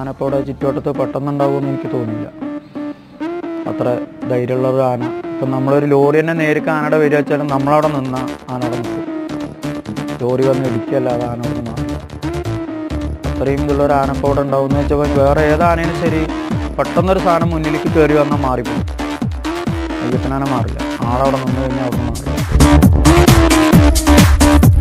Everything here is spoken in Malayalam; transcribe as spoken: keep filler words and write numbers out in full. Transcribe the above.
ആന ഇപ്പോൾ ഇവിടെ ചുറ്റുവട്ടത്ത് പെട്ടെന്നുണ്ടാവുമെന്ന് എനിക്ക് തോന്നിയില്ല. അത്ര ധൈര്യമുള്ളൊരു ആന. ഇപ്പം നമ്മളൊരു ലോറി തന്നെ നേരിട്ട് ആനയുടെ വരിക വെച്ചാലും നമ്മളവിടെ നിന്നാൽ ആന അവിടെ നിൽക്കും. ലോറി വന്ന് ഇടിക്കല്ലാതെ ആന അവിടെ മാറില്ല. അത്രയും ഇതുള്ളൊരു ആന ഇപ്പോൾ ഇവിടെ ഉണ്ടാവുമെന്ന് വെച്ചാൽ വേറെ ഏതാനേനും ശരി പെട്ടെന്നൊരു സാധനം മുന്നിലേക്ക് കയറി വന്നാൽ മാറിപ്പോകും. അയ്യപ്പനാന മാറില്ല. ആളവിടെ നിന്ന് കഴിഞ്ഞാൽ അവിടെ മാറില്ല.